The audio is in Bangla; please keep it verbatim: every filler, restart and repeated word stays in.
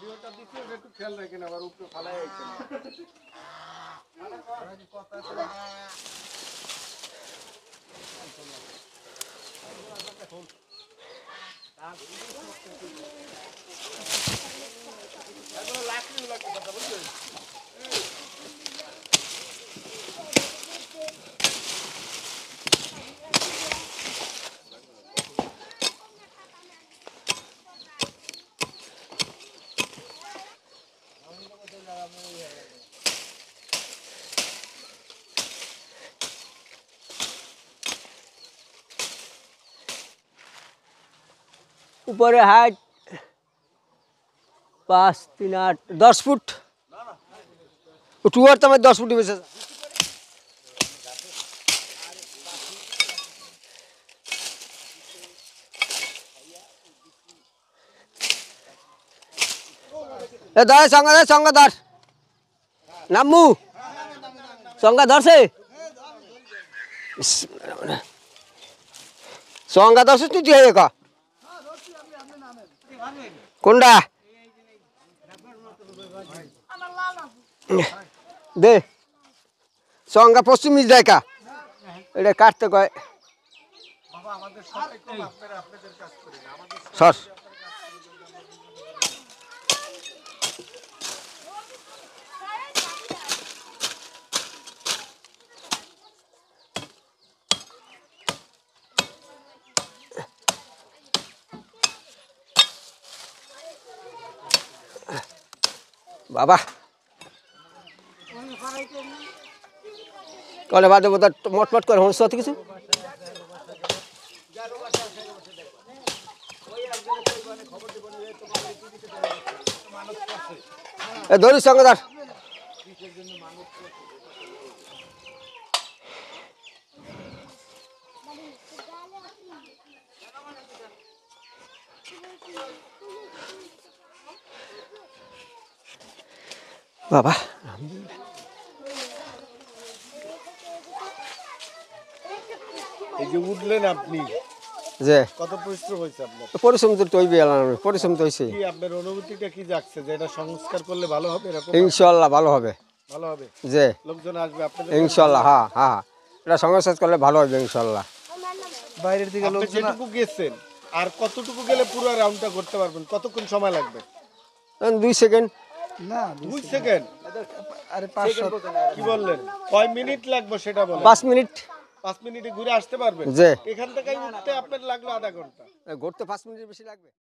ভিডিওটা দিতে একটু খেয়াল রাখেন আবার উপরে ফালাই আইছেন কথা আছে এগুলো লাকড়ি লাগবে কথা বুঝছেন ऊपर हाइट पाँच तीन आठ दस फुट टूअर तो मैं दस फुट में से दार संगा संगादार नामू संगादार से संगादार से तू दिए का कोंडा दे संगा पश्चिम मिल जाए का এটা কাটতে কয় বাবা আমাদের সাথে কম আপনারা আপনাদের কাজ করেন আমাদের স্যার बाबा कौन बात बता मटमट कर हूँ सत किसी धोनी संगदार बाबा এই যে উঠলেন আপনি যে কত পরিশ্রম হয়েছে আপনার পরিশ্রম তো তৈরি এলাম পরিশ্রম তো হইছে কি আপনার অনুভূতিটা কি যাচ্ছে যে এটা সংস্কার করলে ভালো হবে এরকম ইনশাআল্লাহ ভালো হবে ভালো হবে যে লোকজন আসবে আপনাদের ইনশাআল্লাহ হ্যাঁ হ্যাঁ এটা সংস্কার করলে ভালো হবে ইনশাআল্লাহ বাইরের থেকে লোকজন যেটুকু গেছেন আর কতটুকু গেলে পুরো রাউন্ডটা করতে পারবেন কতক্ষণ সময় লাগবে দুই সেকেন্ড না দুই সেকেন্ড আরে পাঁচ কি বললেন কয় মিনিট লাগবে সেটা বলেন পাঁচ মিনিট পাঁচ মিনিটে ঘুরে আসতে পারবেন যে এখান থেকে উঠতে আপনার লাগলো আধা ঘন্টা ঘুরতে পাঁচ মিনিট বেশি লাগবে।